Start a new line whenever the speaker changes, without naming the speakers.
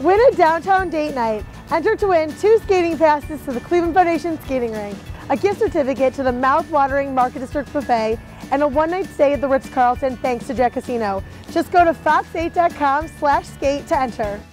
Win a downtown date night. Enter to win 2 skating passes to the Cleveland Foundation skating rink, a gift certificate to the mouth-watering Market District Buffet, and a one-night stay at the Ritz-Carlton thanks to Jet Casino. Just go to fox8.com/skate to enter.